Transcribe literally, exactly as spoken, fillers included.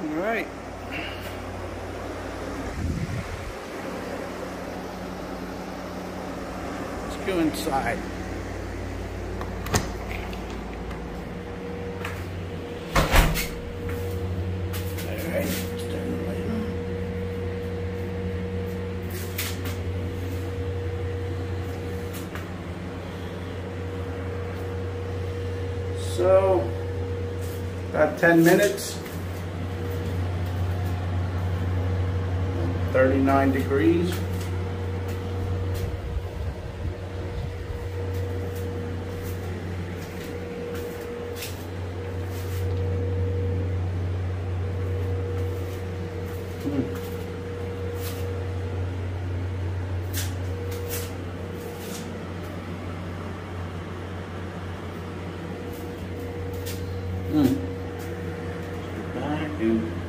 All right. Let's go inside. All right, let's turn the light on. So, about ten minutes. thirty-nine degrees. Mm. Mm. Back and